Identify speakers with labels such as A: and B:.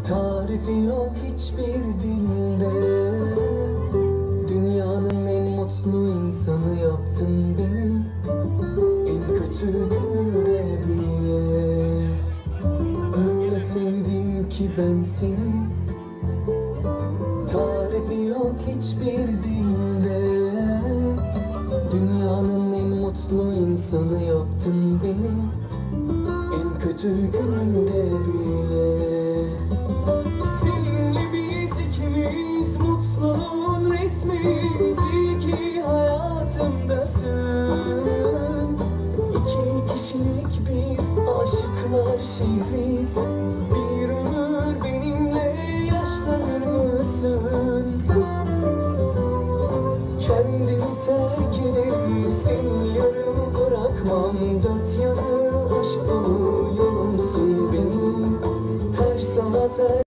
A: Tarifi yok hiçbir dilde. Dünyanın en mutlu insanı yaptın beni, en kötü günümde bile. Öyle sevdim ki ben seni, tarifi yok hiçbir dilde. Dünyanın en mutlu insanı yaptın beni, en kötü günümde bile. Seninle biz ikimiz mutluluğun resmiyiz. İyi ki hayatımdasın. İki kişilik bir aşıklar şehriz. Bir ömür benimle yaşlanır mısın? Kendimi terk ederim, seni yarım bırakmam. Dört yanı aşk dolu yolumsun benim. Her sabah